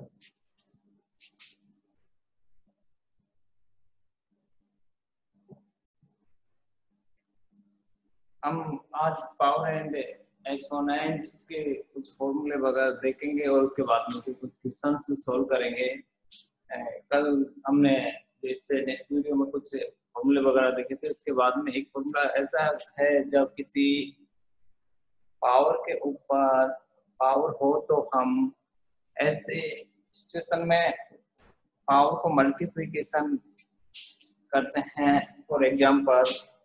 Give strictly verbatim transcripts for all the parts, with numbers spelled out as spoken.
हम आज power and exponents के कुछ फॉर्मूले वगैरह देखेंगे और उसके बाद में कुछ क्वेश्चन सॉल्व करेंगे। कल हमने इससे नेक्स्ट वीडियो में कुछ फॉर्मूले वगैरह देखे थे। उसके बाद में एक फॉर्मूला ऐसा है, जब किसी पावर के ऊपर पावर हो तो हम ऐसे सिचुएशन में पावर को मल्टीप्लिकेशन करते हैं। फॉर एग्जांपल,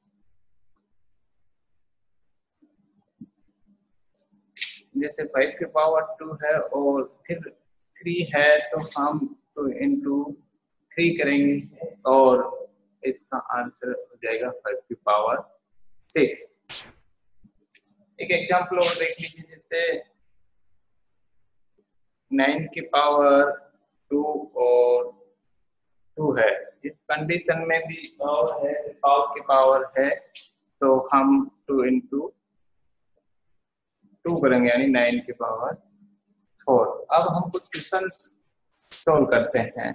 जैसे फाइव की पावर टू है और फिर थ्री है तो हम टू इंटू थ्री करेंगे और इसका आंसर हो जाएगा फाइव की पावर सिक्स। एक एग्जांपल और देख लीजिए, जैसे नाइन की पावर टू और टू है। इस कंडीशन में भी पावर है, पावर की पावर है तो हम टू इंटू टू करेंगे, यानी नाइन की पावर फोर। अब हम कुछ क्वेश्चन सोल्व करते हैं।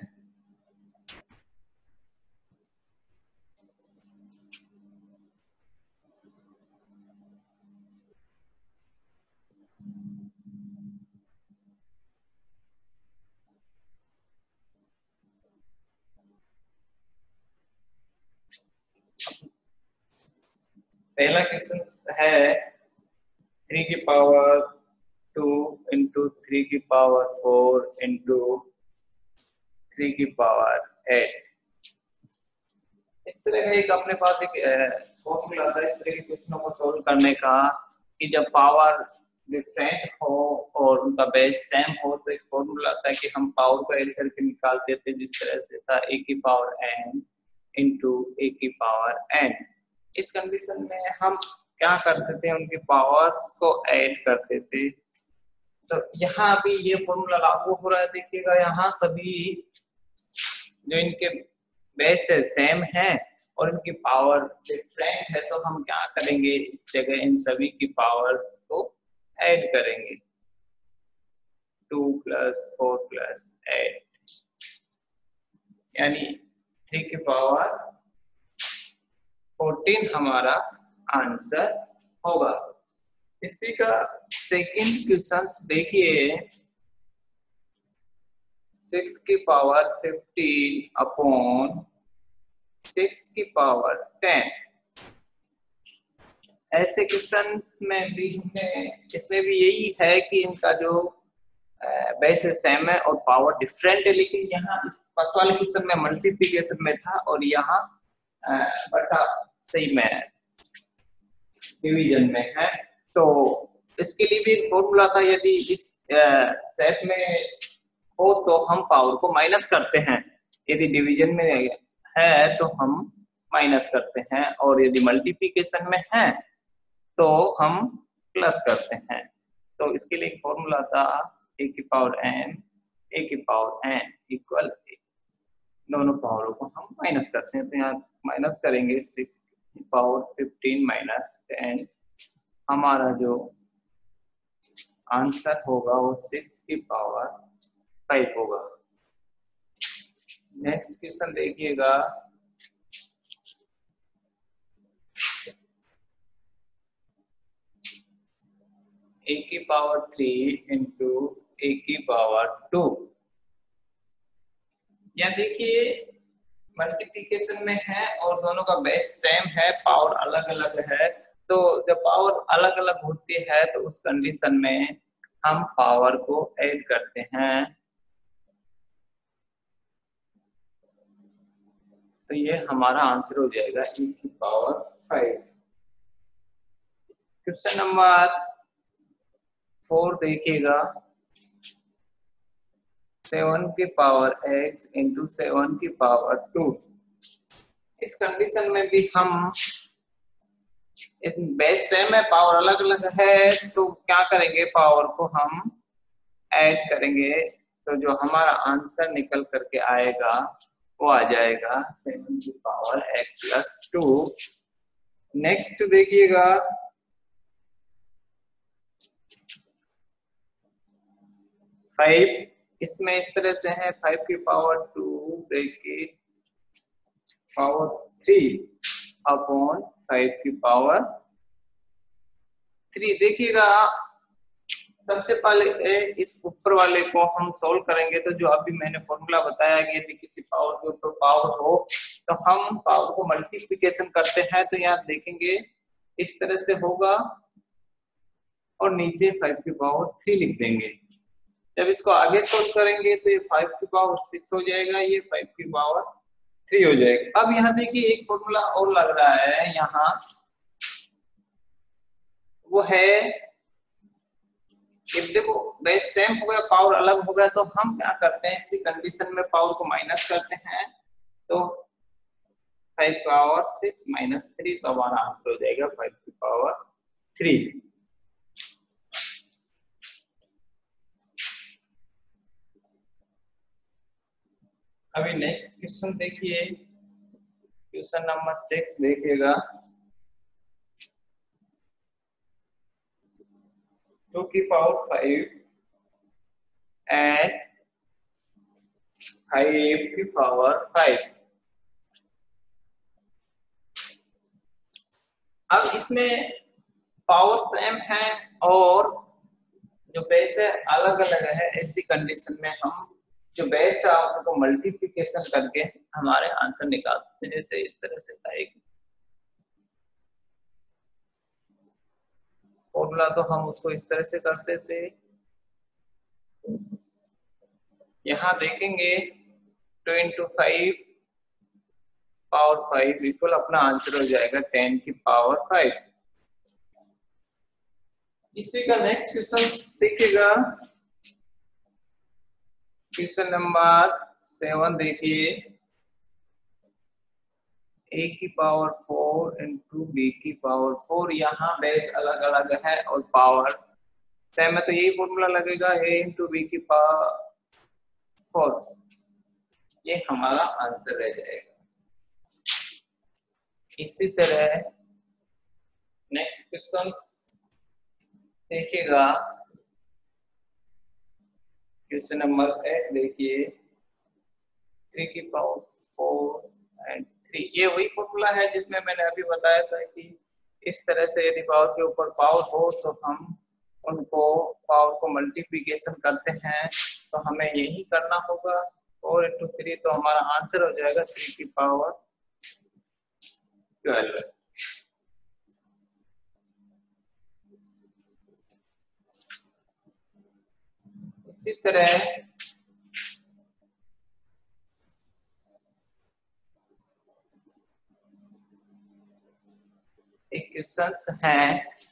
पहला क्वेश्चन है थ्री की पावर टू इंटू थ्री की पावर फोर इंटू थ्री की पावर एट। इस तरह का एक अपने पास एक फॉर्मूला आता है इस तरह के क्वेश्चनों को सोल्व करने का, कि जब पावर डिफरेंट हो और उनका बेस सेम हो तो एक फॉर्मूला आता है कि हम पावर को ऐड करके निकालते थे, जिस तरह से था ए की पावर एन इंटू ए की पावर एन। इस कंडीशन में हम क्या करते थे, उनके पावर्स को ऐड करते थे। तो यहाँ भी ये फॉर्मूला लागू हो रहा है। देखिएगा, यहाँ सभी जो इनके बेस है सेम है और इनकी पावर डिफरेंट है, तो हम क्या करेंगे, इस जगह इन सभी की पावर्स को ऐड करेंगे। Two plus four plus eight, यानी थ्री की पावर फोर्टीन हमारा आंसर होगा। इसी का सेकंड क्वेश्चन देखिए, सिक्स की पावर फिफ्टीन अपॉन सिक्स की पावर टेन। ऐसे क्वेश्चंस में भी हमें इसमें भी यही है कि इनका जो बेस सेम है और पावर डिफरेंट है, लेकिन यहाँ इस फर्स्ट वाले क्वेश्चन में मल्टीप्लिकेशन में था और यहाँ बटा सही में डिवीजन में है। तो इसके लिए भी एक फॉर्मूला था, यदि इस सेट में हो तो हम पावर को माइनस करते हैं, यदि डिवीजन में है तो हम माइनस करते हैं, और यदि मल्टीप्लिकेशन में है तो हम प्लस करते हैं। तो इसके लिए एक फॉर्मूला था ए की पावर एन ए की पावर एन इक्वल दोनों पावरों को हम माइनस करते हैं। तो यहाँ माइनस करेंगे, सिक्स की पावर फिफ्टीन माइनस टेन, हमारा जो आंसर होगा वो सिक्स की पावर फाइव होगा। नेक्स्ट क्वेश्चन देखिएगा, ए की पावर थ्री इंटू ए की पावर टू। यहाँ देखिए मल्टीप्लिकेशन में है और दोनों का बेस सेम है, पावर अलग अलग है। तो जब पावर अलग अलग होती है तो उस कंडीशन में हम पावर को ऐड करते हैं। तो ये हमारा आंसर हो जाएगा e की power five. Question number four देखिएगा, सेवन की पावर x इंटू सेवन की पावर टू। इस कंडीशन में भी हम इस बेस सेम है, पावर अलग अलग है, तो क्या करेंगे, पावर को हम ऐड करेंगे। तो जो हमारा आंसर निकल करके आएगा वो आ जाएगा सेवन की पावर x प्लस टू। नेक्स्ट देखिएगा, फाइव इसमें इस तरह से है फाइव की power two bracket power three upon five की पावर थ्री। देखिएगा सबसे पहले इस ऊपर वाले को हम सोल्व करेंगे तो जो अभी मैंने फॉर्मूला बताया कि यदि किसी पावर के ऊपर पावर हो तो हम पावर को मल्टीप्लिकेशन करते हैं, तो यहाँ देखेंगे इस तरह से होगा और नीचे फाइव की पावर थ्री लिख देंगे। जब इसको आगे सोल्व करेंगे तो ये फाइव की पावर सिक्स हो जाएगा, ये फाइव की पावर थ्री हो जाएगा। अब यहाँ देखिए एक फॉर्मूला और लग रहा है यहाँ, वो है if देखो बेस सेम हो गया पावर अलग हो गया तो हम क्या करते हैं, इसी कंडीशन में पावर को माइनस करते हैं, तो five power six minus three, तो हमारा आंसर हो जाएगा फाइव की पावर थ्री। अभी नेक्स्ट क्वेश्चन देखिए, क्वेश्चन नंबर सिक्स देखिएगा। टू की पावर फाइव एंड फाइव की पावर फाइव। अब इसमें पावर सेम है और जो बेस है अलग अलग है, ऐसी कंडीशन में हम जो बेस था उनको मल्टीप्लिकेशन करके हमारे आंसर निकालते हैं। जैसे इस तरह से था एक फॉर्मूला, तो हम उसको इस तरह से करते थे। यहाँ देखेंगे two into five power five equal अपना आंसर हो जाएगा टेन की पावर फाइव। इसी का नेक्स्ट क्वेश्चन देखिएगा, क्वेश्चन नंबर सेवन देखिए। ए की पावर फोर इंटू बी की पावर फोर, यहाँ बेस अलग अलग है और पावर सेम है, तो यही फॉर्मूला लगेगा ए इंटू बी की पावर फोर, ये हमारा आंसर रह जाएगा। इसी तरह नेक्स्ट क्वेश्चन देखिएगा, क्वेश्चन नंबर एट देखिए। थ्री की पावर फोर एंड थ्री, ये वही फॉर्मूला है जिसमें मैंने अभी बताया था कि इस तरह से यदि पावर के ऊपर पावर हो तो हम उनको पावर को मल्टीप्लिकेशन करते हैं, तो हमें यही करना होगा। फोर इंटू थ्री, तो हमारा आंसर हो जाएगा थ्री की पावर ट्वेल्व। इसी तरह एक क्वेश्चन है,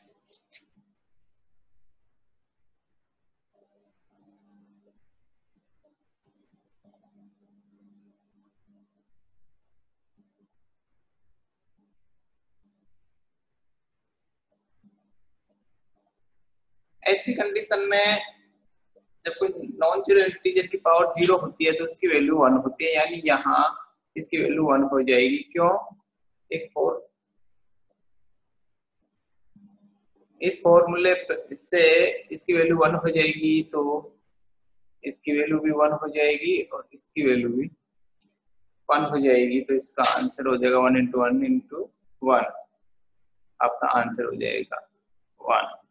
ऐसी कंडीशन में जब कोई नॉन जीरो इंटीजर की पावर जीरो होती है तो उसकी वैल्यू वन होती है, यानी यहाँ इसकी वैल्यू वन हो जाएगी। क्यों? एक फोर इस फॉर्मूले से इसकी वैल्यू वन हो जाएगी, तो इसकी वैल्यू भी वन हो जाएगी और इसकी वैल्यू भी वन हो जाएगी, तो इसका आंसर हो जाएगा one into one into one, आपका आंसर हो जाएगा वन।